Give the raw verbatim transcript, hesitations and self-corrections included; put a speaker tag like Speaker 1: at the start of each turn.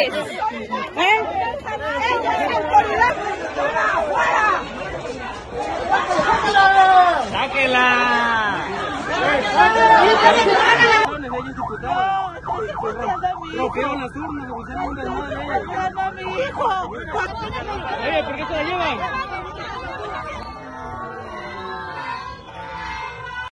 Speaker 1: ustedes. ¿Eh?
Speaker 2: ¡Sáquela! Rompieron las urnas, le pusieron un desmadre.
Speaker 1: ¡Mi hijo!
Speaker 2: Oye, ¿por qué se la llevan?